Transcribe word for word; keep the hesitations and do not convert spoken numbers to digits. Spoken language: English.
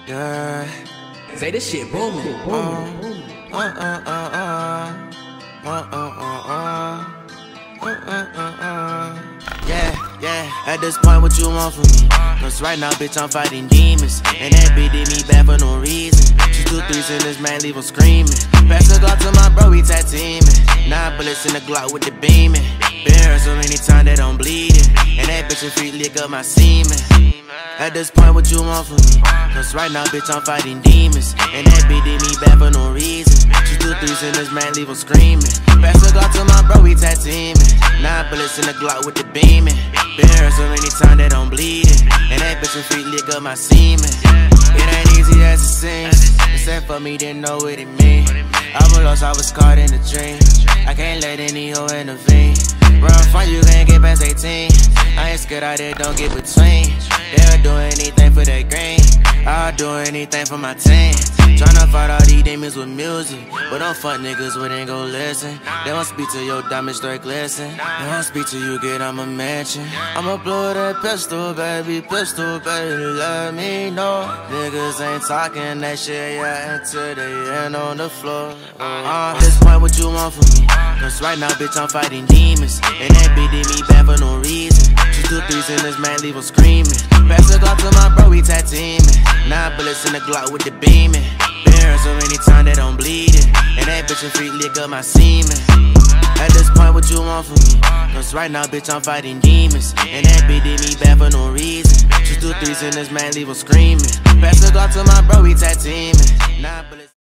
Yeah. Say this shit booming. Uh, uh, uh, uh, uh. Uh, uh, uh, uh. Uh, uh, uh, uh. Yeah, yeah. At this point, what you want from me? Cause right now, bitch, I'm fighting demons. And that bitch did me bad for no reason. She two threes in this man, leave him screaming. Pass the Glock to my bro, he tag teaming. Nine bullets in the Glock with the beaming. Been hurt so many times that I'm bleeding. And that bitch and feet lick up my semen. At this point, what you want from me? Cause right now, bitch, I'm fighting demons. And that bitch did me bad for no reason. She two threes in this man, leave him screaming. Pass the Glock to my bro, he tag teaming. Nine bullets in the Glock with the beaming. Been hurt so many times that I'm bleeding. And that bitch and feet lick up my semen. It ain't easy as it seems. Except for me, didn't know what it mean. I was lost, I was caught in a dream. I can't let any hoe intervene. Run from you, can't get past eighteen. I ain't scared out there, don't get between. They'll do anything for that green. I'll do anything for my team. Tryna fight all these demons with music, but don't fuck niggas who ain't gon' listen. They won't speak to your diamonds straight glisten. They won't speak to you, get on my mansion. I'ma blow that pistol, baby, pistol, baby, let me know. Niggas ain't talking that shit yet until they end on the floor. Uh, at this point, what you want from me? Cause right now, bitch, I'm fighting demons. And that bitch did me bad for no reason. She two threes in this man, leave him screaming. Pass the Glock to my bro, he tag teaming. Nine bullets in the Glock with the beaming. Been hurt so many times that I'm bleeding. And that bitch and feet lick up my semen. At this point, what you want from me? Cause right now, bitch, I'm fighting demons. And that bitch did me bad for no reason. She two threes in this man, leave him screaming. Pass the Glock to my bro, he tag teaming. Nine bullets